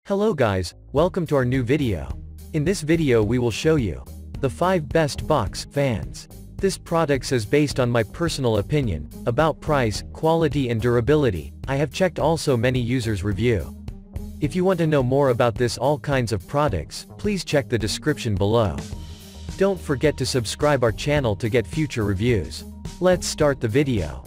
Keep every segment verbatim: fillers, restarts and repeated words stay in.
Hello guys, welcome to our new video. In this video we will show you the five best box fans. This product is based on my personal opinion, about price, quality and durability. I have checked also many users review. If you want to know more about this all kinds of products, please check the description below. Don't forget to subscribe our channel to get future reviews. Let's start the video.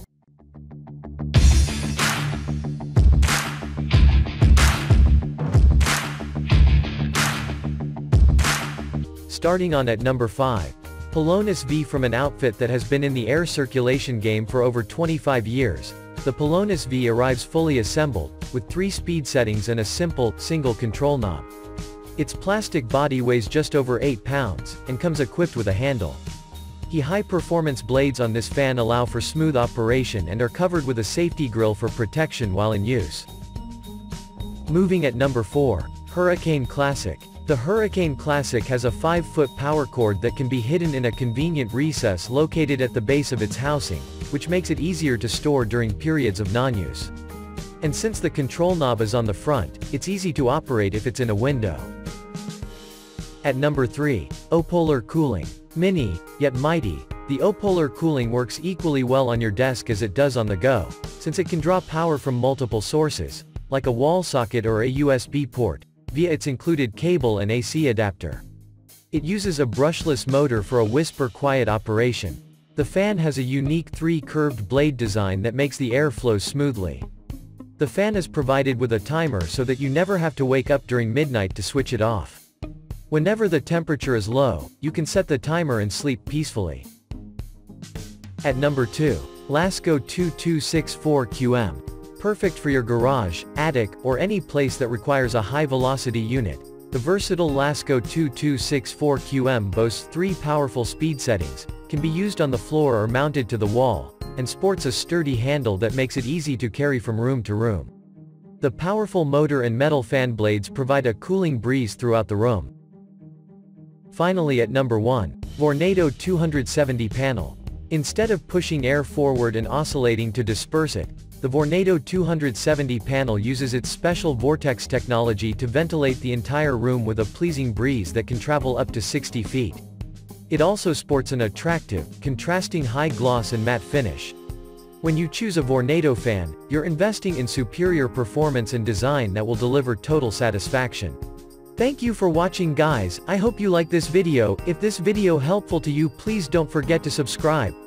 Starting on at number five. Pelonis V. From an outfit that has been in the air circulation game for over twenty-five years, the Pelonis V arrives fully assembled, with three speed settings and a simple, single control knob. Its plastic body weighs just over eight pounds, and comes equipped with a handle. The high-performance blades on this fan allow for smooth operation and are covered with a safety grille for protection while in use. Moving at number four. Hurricane Classic. The Hurricane Classic has a five foot power cord that can be hidden in a convenient recess located at the base of its housing, which makes it easier to store during periods of non-use. And since the control knob is on the front, it's easy to operate if it's in a window. At number three. Opolar Cooling. Mini, yet mighty, the Opolar Cooling works equally well on your desk as it does on the go, since it can draw power from multiple sources, like a wall socket or a U S B port, via its included cable and A C adapter. It uses a brushless motor for a whisper quiet operation. The fan has a unique three curved blade design that makes the air flow smoothly. The fan is provided with a timer so that you never have to wake up during midnight to switch it off. Whenever the temperature is low, you can set the timer and sleep peacefully. At number two. Lasko two two six four Q M. Perfect for your garage, attic, or any place that requires a high-velocity unit, the versatile Lasko two two six four Q M boasts three powerful speed settings, can be used on the floor or mounted to the wall, and sports a sturdy handle that makes it easy to carry from room to room. The powerful motor and metal fan blades provide a cooling breeze throughout the room. Finally at number one. Vornado two seventy Panel. Instead of pushing air forward and oscillating to disperse it, the Vornado two seventy panel uses its special vortex technology to ventilate the entire room with a pleasing breeze that can travel up to sixty feet. It also sports an attractive, contrasting high gloss and matte finish. When you choose a Vornado fan, you're investing in superior performance and design that will deliver total satisfaction. Thank you for watching guys, I hope you like this video. If this video helpful to you, please don't forget to subscribe.